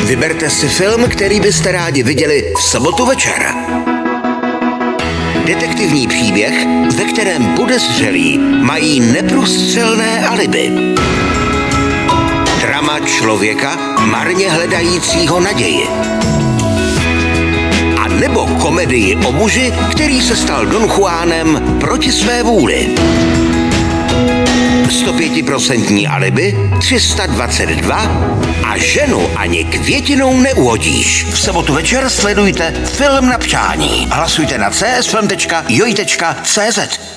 Vyberte si film, který byste rádi viděli v sobotu večer. Detektivní příběh, ve kterém podezřelí mají neprůstřelné alibi. Drama člověka marně hledajícího naději. A nebo komedii o muži, který se stal Don Juanem proti své vůli. 105% alibi, 322 a ženu ani květinou neuhodíš. V sobotu večer sledujte Film na přání. Hlasujte na csfilm.joj.cz.